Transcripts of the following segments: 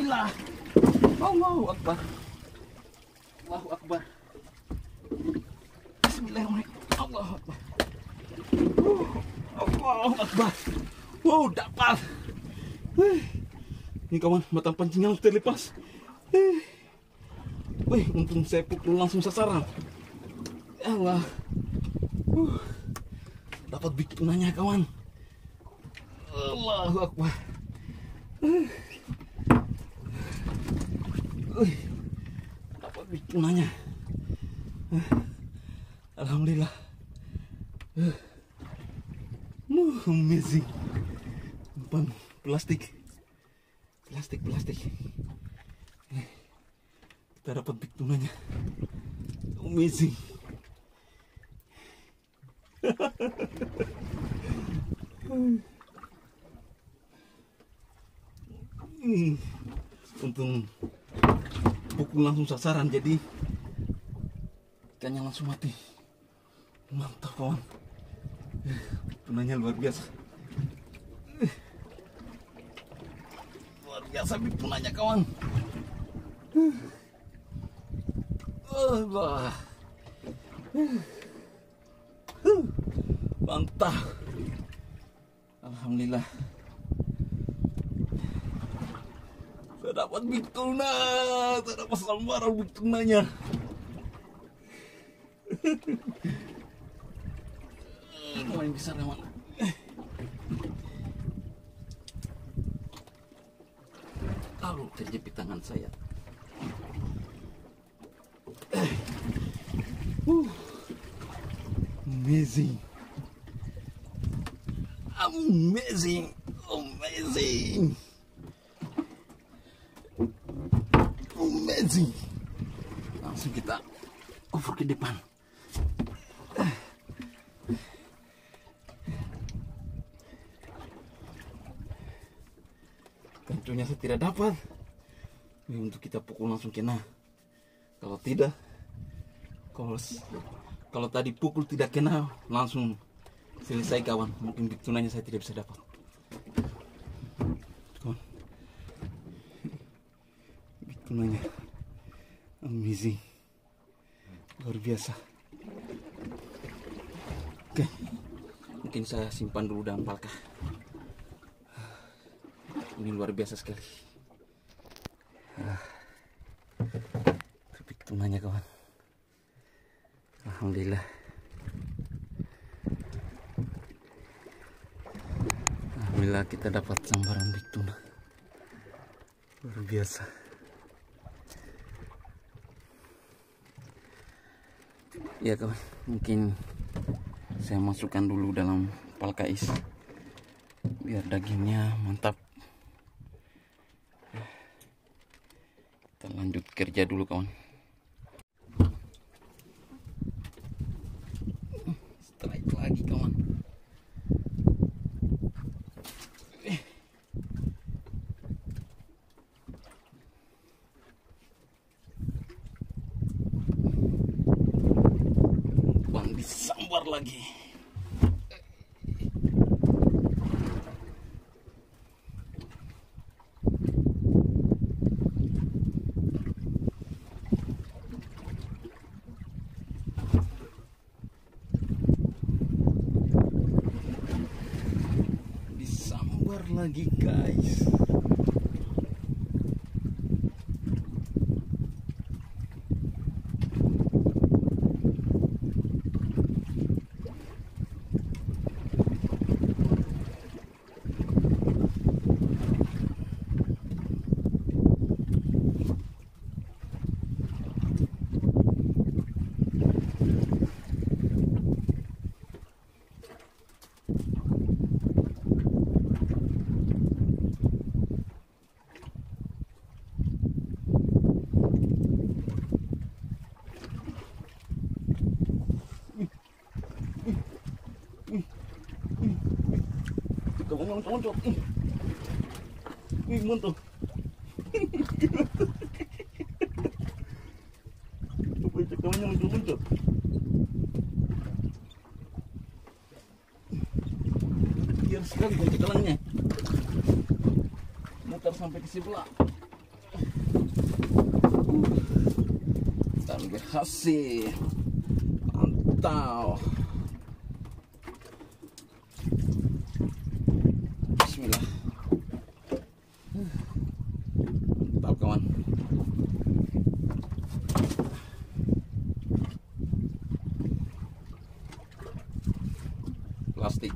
Alhamdulillah. Allahu Akbar. Allahu Akbar. Bismillahirrahmanirrahim. Allahu Akbar. Allahu Akbar. Wow, dapat. Ini kawan, mata pancingan terlepas. Wih, untung saya pukul langsung sasaran. Ya Allah. Dapat bikinannya kawan. Allahu Akbar. Dapat bikinannya. Alhamdulillah. Amazing. Umpan plastik. Plastik. Kita dapat big tunanya. Amazing. Untung pukul langsung sasaran, jadi ikannya langsung mati. Mantap kawan. Tunanya luar biasa. Luar biasa big tunanya kawan. Allah. Mantap. Alhamdulillah. Saya dapat big tuna. Saya dapat sambaran big tunanya. Lumayan besar kawan. Lalu terjepit tangan saya. Amazing. Langsung kita over ke depan. Tentunya saya tidak dapat. Ini untuk kita pukul langsung kena. Kalau tidak, kalau tadi pukul tidak kena, langsung selesai kawan. Mungkin big tunanya saya tidak bisa dapat. Kawan, big tunanya amazing, luar biasa. Oke, mungkin saya simpan dulu dalam palka. Ini luar biasa sekali. Big tunanya kawan. Alhamdulillah. Alhamdulillah kita dapat sambaran big tuna. Luar biasa. Ya kawan, mungkin saya masukkan dulu dalam palkais biar dagingnya mantap. Kita lanjut kerja dulu kawan. Strike lagi kawan. Bang disambar lagi. Lagi guys. Muncul. Muncul. Muncul. Biar sekali cekalannya. Muter sampai ke sebelah. Dan berhasil. Mantap. Bismillah. Mantap kawan. Plastik.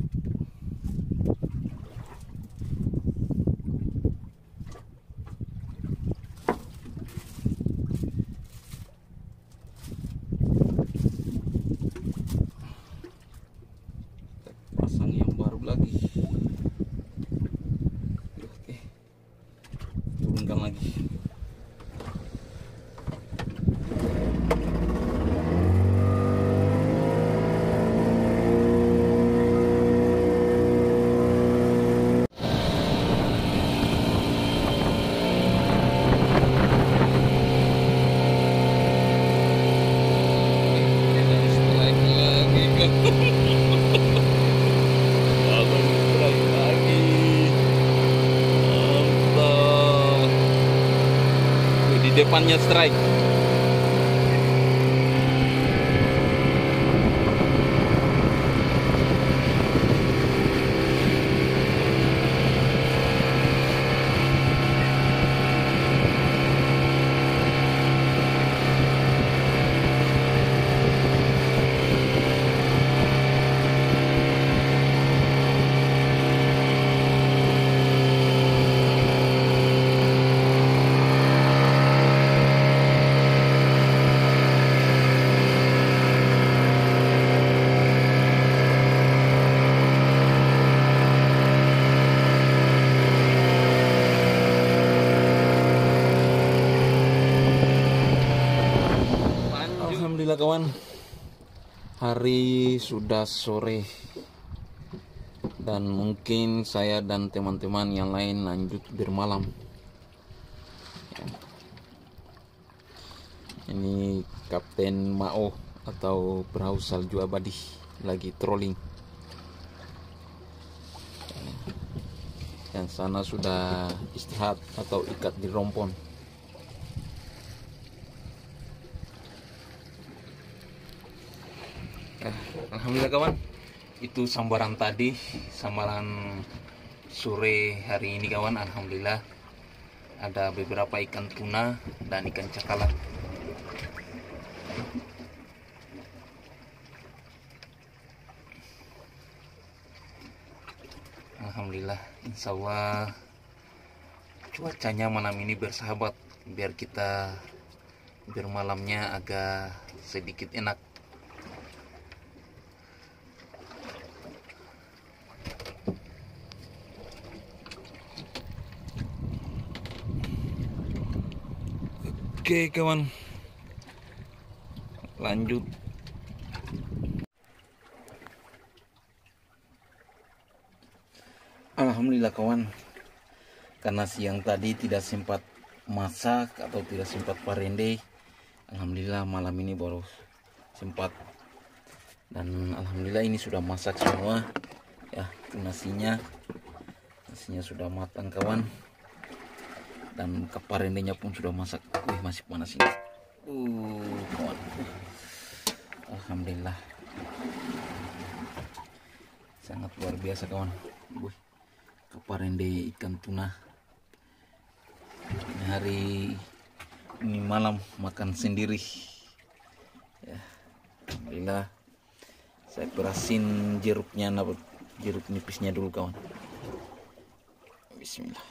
Pasang yang baru lagi. Oke, turunkan lagi. Di depannya strike. Alhamdulillah kawan, hari sudah sore dan mungkin saya dan teman-teman yang lain lanjut bermalam. Ini Kapten Mao atau perahu salju abadi lagi trolling. Yang sana sudah istirahat atau ikat di rompon. Alhamdulillah kawan, itu sambaran tadi, sambaran sore hari ini kawan. Alhamdulillah ada beberapa ikan tuna dan ikan cakalang. Alhamdulillah, insya Allah cuacanya malam ini bersahabat, biar kita bermalamnya agak sedikit enak. Oke kawan, lanjut. Alhamdulillah kawan, karena siang tadi tidak sempat masak atau tidak sempat parende, alhamdulillah malam ini baru sempat. Dan alhamdulillah ini sudah masak semua ya, nasinya sudah matang kawan. Dan keparendenya pun sudah masak. Wih, masih panas ini. Kawan. Alhamdulillah. Sangat luar biasa kawan. Wih, keparende ikan tuna. Ini hari ini malam makan sendiri. Ya, alhamdulillah. Saya perasin jeruknya, jeruk nipisnya dulu kawan. Bismillah.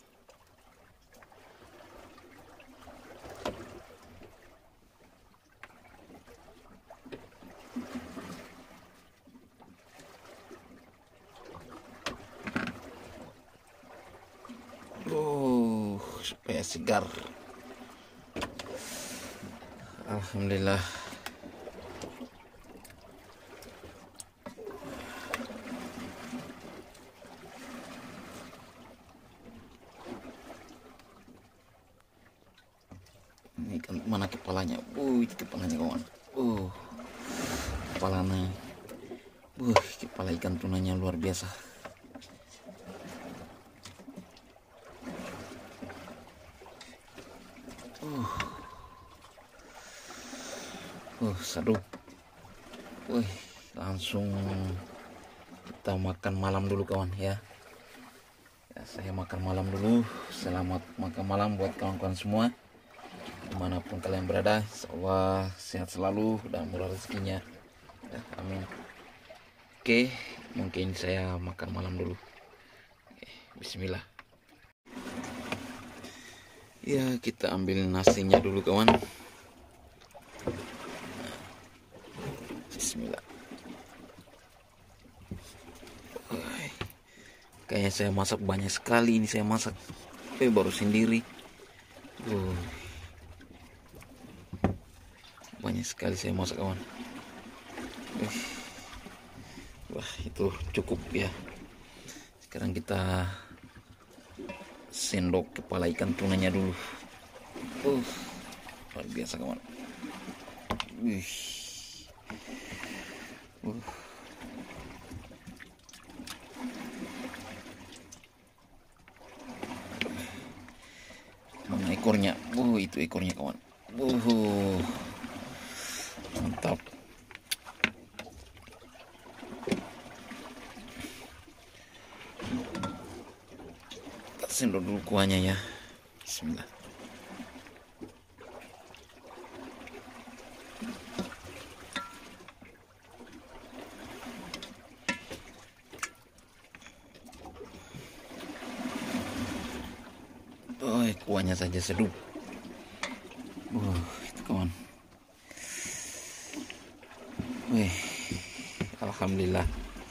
Supaya segar. Alhamdulillah. Ini kan mana kepalanya? Itu kepalanya kawan. Kepalanya. Kepala ikan tunanya luar biasa. Seduh. Wih, langsung kita makan malam dulu kawan ya. Saya makan malam dulu. Selamat makan malam buat kawan-kawan semua dimanapun kalian berada. Insyaallah sehat selalu dan murah rezekinya ya, amin. Oke, mungkin saya makan malam dulu. Bismillah. Ya, kita ambil nasinya dulu kawan. Bismillah. Kayaknya saya masak banyak sekali ini, saya masak baru sendiri. Banyak sekali saya masak kawan. Wah, itu cukup ya. Sekarang kita sendok kepala ikan tunanya dulu. Luar biasa kawan. Mana ekornya? Itu ekornya kawan. Mantap. Kita sendok dulu kuahnya ya. Bismillah. Kuahnya saja seduh. Itu kawan. Alhamdulillah.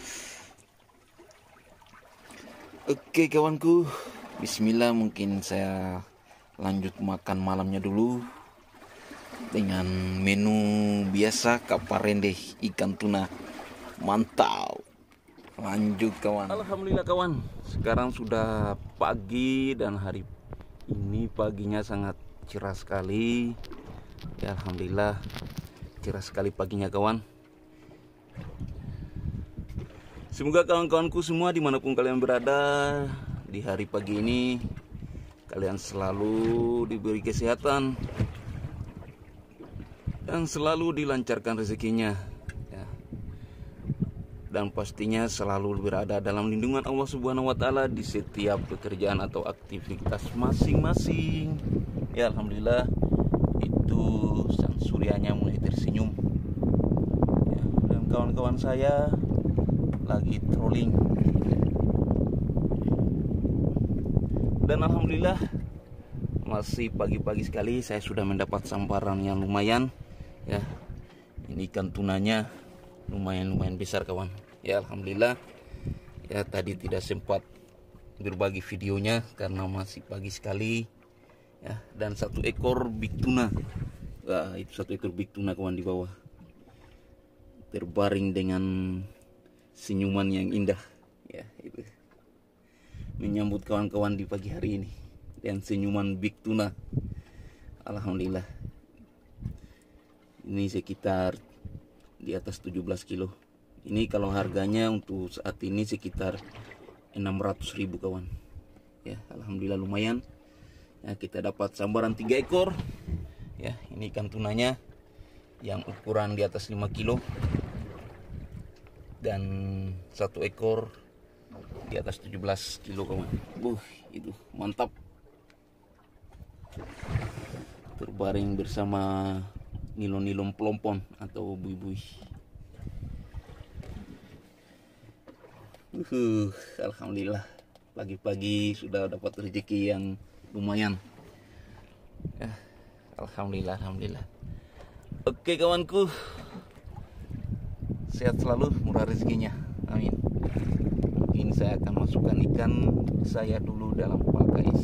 Oke kawanku, bismillah. Mungkin saya lanjut makan malamnya dulu dengan menu biasa, kaparende ikan tuna. Mantap. Lanjut kawan. Alhamdulillah kawan, sekarang sudah pagi dan hari ini paginya sangat cerah sekali ya. Alhamdulillah cerah sekali paginya kawan. Semoga kawan-kawanku semua dimanapun kalian berada di hari pagi ini, kalian selalu diberi kesehatan dan selalu dilancarkan rezekinya ya. Dan pastinya selalu berada dalam lindungan Allah Subhanahu wa Ta'ala di setiap pekerjaan atau aktivitas masing-masing ya. Alhamdulillah, itu sang suryanya mulai tersenyum ya. Dan kawan-kawan saya lagi trolling. Dan alhamdulillah masih pagi-pagi sekali saya sudah mendapat sambaran yang lumayan ya. Ini ikan tunanya lumayan besar kawan ya. Alhamdulillah ya, tadi tidak sempat berbagi videonya karena masih pagi sekali ya. Dan satu ekor big tuna. Wah, itu satu ekor big tuna kawan di bawah, terbaring dengan senyuman yang indah ya. Itu menyambut kawan-kawan di pagi hari ini dan senyuman big tuna. Alhamdulillah, ini sekitar di atas 17 kilo. Ini kalau harganya untuk saat ini sekitar 600.000 kawan ya. Alhamdulillah lumayan ya, kita dapat sambaran 3 ekor ya. Ini ikan tunanya yang ukuran di atas 5 kilo dan satu ekor di atas 17 kilo kawan. Itu mantap, terbaring bersama nilon-nilon pelompon atau bui-bui. Alhamdulillah pagi-pagi sudah dapat rezeki yang lumayan ya. Alhamdulillah. Oke kawanku, sehat selalu, murah rezekinya, amin. Mungkin saya akan masukkan ikan saya dulu dalam pakais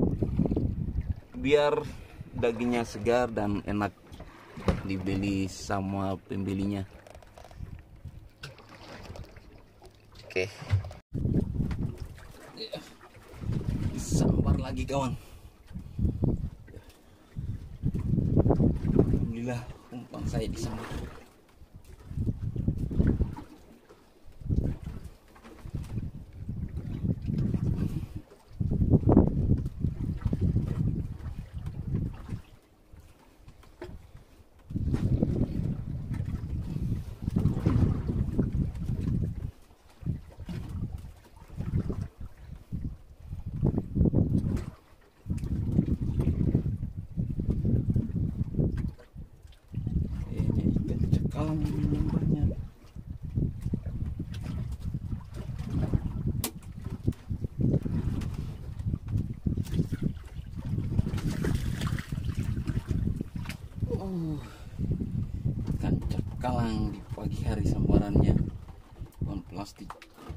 biar dagingnya segar dan enak dibeli sama pembelinya. Oke. Sambar lagi kawan. Alhamdulillah umpan saya disambar. cakalang di pagi hari sambarannya pohon plastik.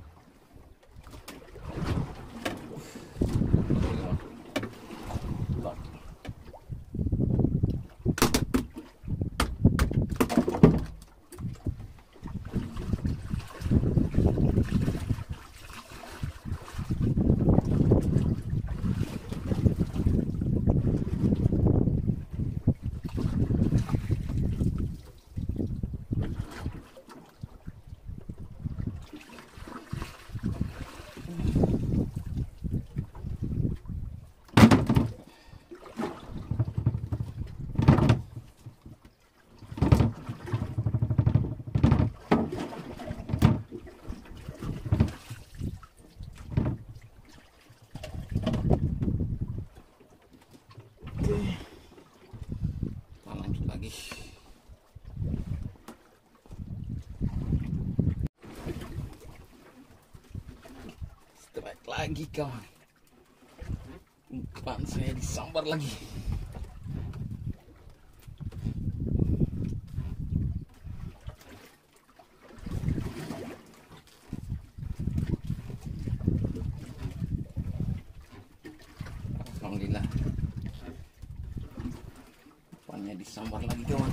Kita lanjut lagi. Strike lagi kawan. Umpan saya disambar lagi. Alhamdulillah. Umpannya disambar lagi kawan.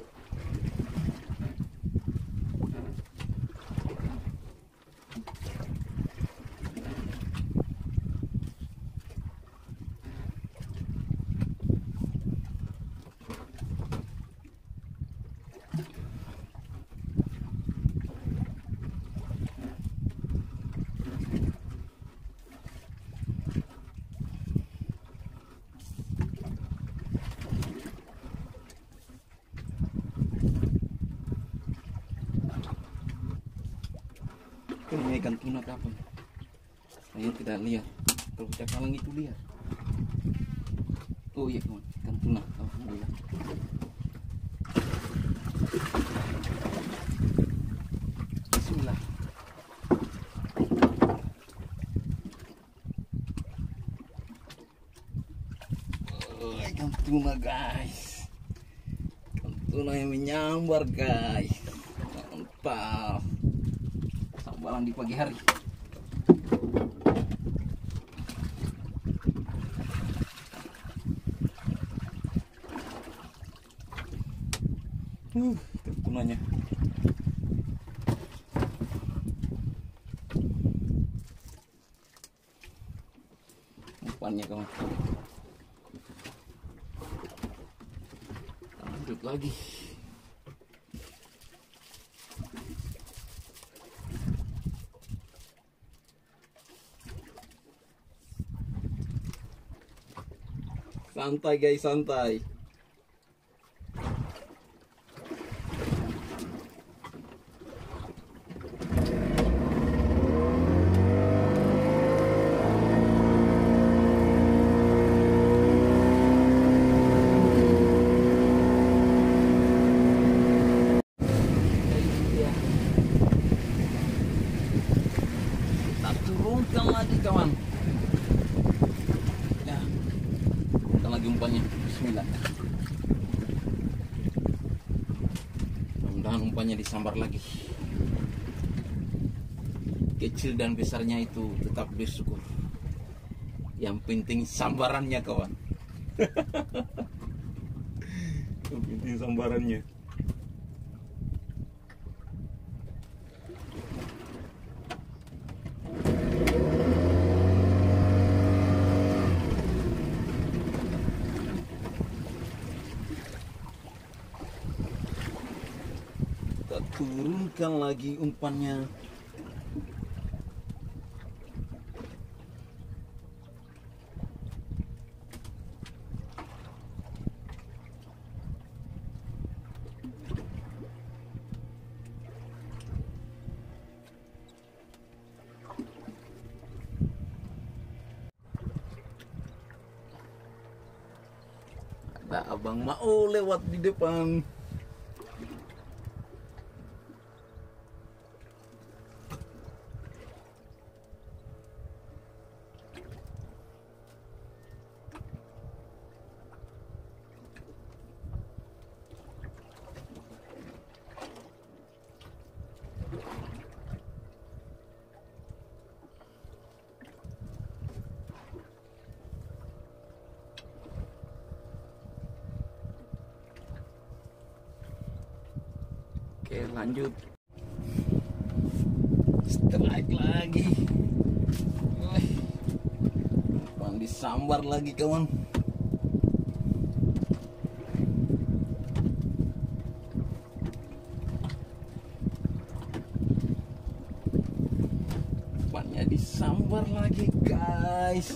Ini ikan tuna kapan? Saya tidak lihat. Kalau cakalang itu lihat. Oh iya kawan, ikan tuna. Alhamdulillah. Bismillah. Oh, ikan tuna guys. Ikan tuna yang menyambar guys. Mantap. Sambaran di pagi hari. Itu tunanya. Umpannya kawan. Lanjut lagi. Santai guys, santai. Kita turunkan lagi kawan. Lagi umpannya. Bismillah. Mudah-mudahan umpannya disambar lagi. Kecil dan besarnya itu tetap bersyukur. Yang penting sambarannya kawan. Yang penting sambarannya. Turunkan lagi umpannya. Ada abang mau lewat di depan. Oke, lanjut. Strike lagi. Umpan disambar lagi kawan. Umpannya disambar lagi guys.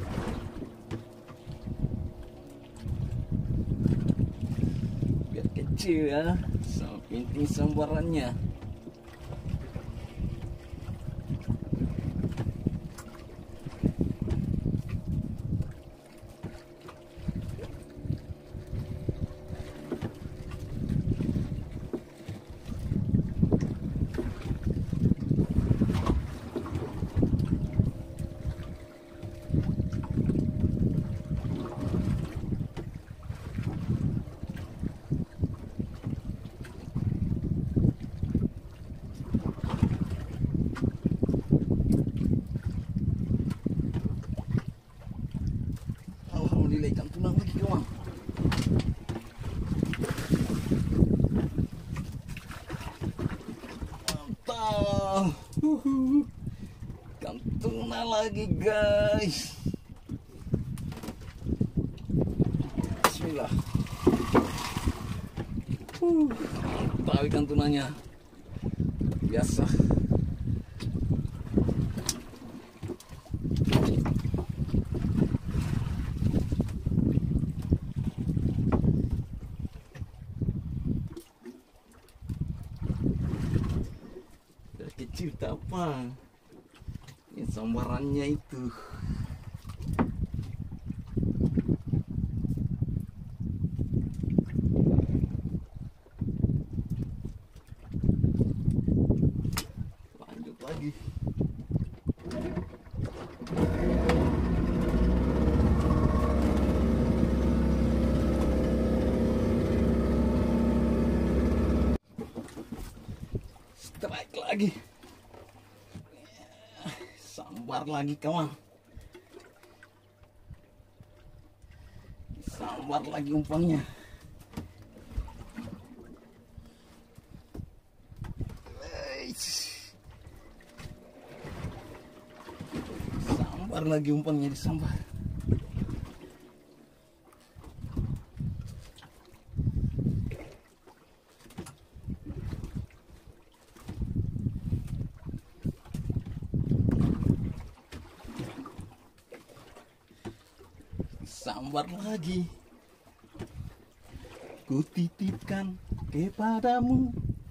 Biar kecil ya, sama penting sambarannya. Alhamdulillah ikan tulang lagi kawan. Mantap. Ikan tuna lagi guys. Bismillah. Mantap ikan tunanya. Biasa. Kecil tak apa, ini sambarannya itu. Lanjut lagi. Strike lagi. Sambar lagi kawan. Sambar lagi umpannya. Sambar lagi umpannya, disambar. Sambar lagi. Ku titipkan kepadamu,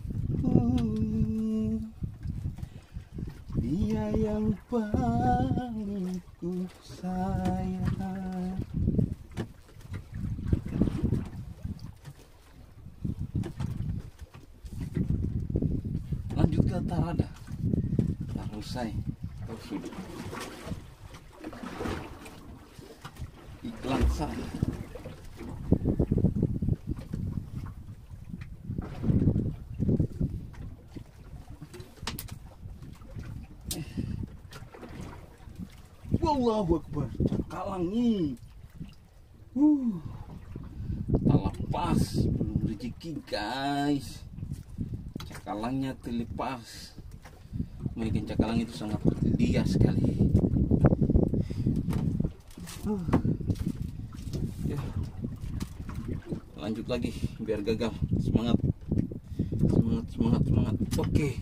dia yang paling ku sayang. Lanjut ke tarada. Usai. Sudah. Iklan sah. Wallahu Akbar. Cakalang nih. Tak lepas, belum rezeki guys. Cakalangnya terlepas. Ikan cakalang itu sangat liar sekali. Ya. Lanjut lagi biar gagal. Semangat. Semangat. Oke.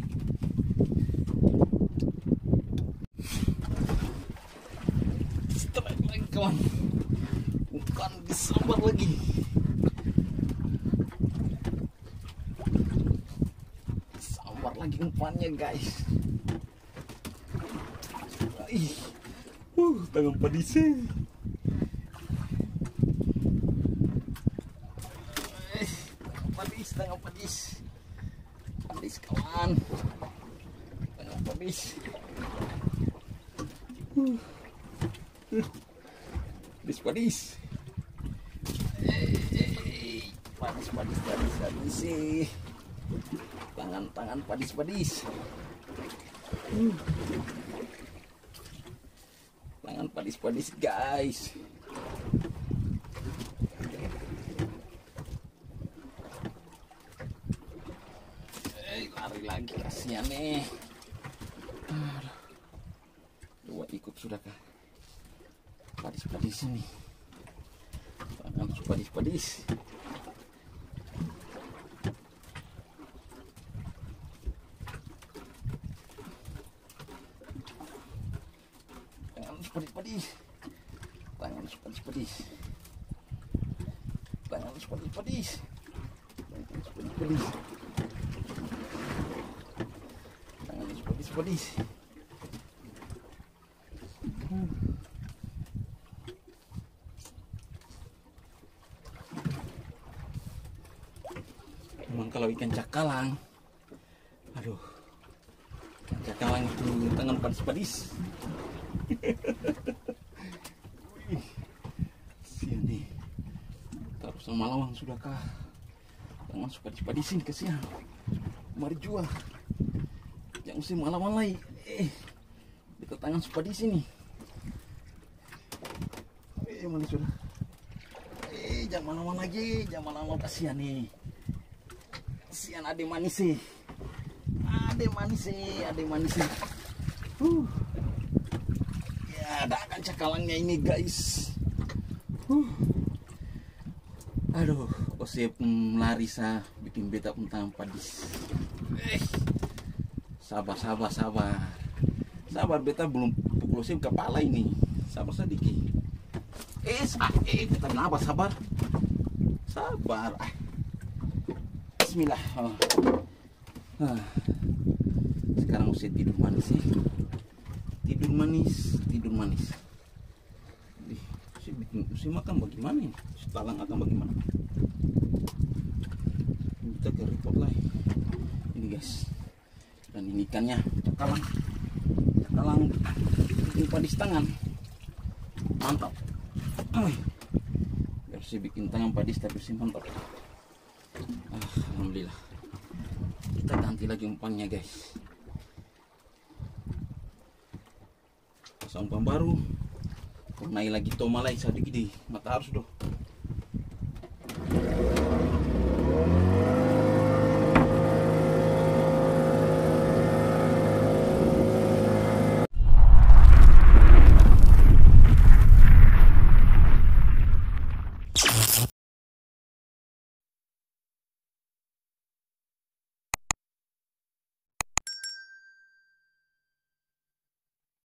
Strike lagi kawan. Bukan disambar lagi. Sambar lagi umpannya guys. Tangan pedisnya. Tangan pedis kawan. Tangan pedis. Pedis. Padis sih. Tangan padis. Tangan padis guys. lagi, kasihan nih. Aduh. Dua ikut sudah kah? Padis-padis ini. Tangan padis-padis. Tangan padis-padis. Tangan padis-padis. Tangan padis-padis. Padis-padis. Tangan padis-padis. Memang kalau ikan cakalang, aduh, ikan cakalang itu tangan padis-padis. Sian nih, taruh sama lawang sudahkah? Tangan padis-padisin kesian. Mari jual, jangan usah malawan lagi. Kita tangan padis ini. Mana sudah? Jangan malawan lagi, jangan malawan, kasihan nih. Kasihan ade manis sih. Ade manis sih, ade manis sih. Ya, ada akan cakalangnya ini, guys. Aduh, Osep lari sah bikin beta pun tangan padis. Sabar, sabar, sabar. Sabar, beta belum pukul Osep kepala ini. Sabar sedikit. Beta kenapa sabar? Sabar. Bismillah. Sekarang Osep tidur manis ya. Tidur manis, tidur manis. Osep makan bagaimana ini? Talang akan bagaimana? Kita ke report lah. Ini guys. Dan ini ikannya cakalang. Cakalang bikin padis tangan. Mantap. Biar saya bikin tangan padis tapi sih mantap. Alhamdulillah. Kita ganti lagi umpannya guys. Pasang umpan baru. Naik lagi tomalai sedikit di mata harus doh.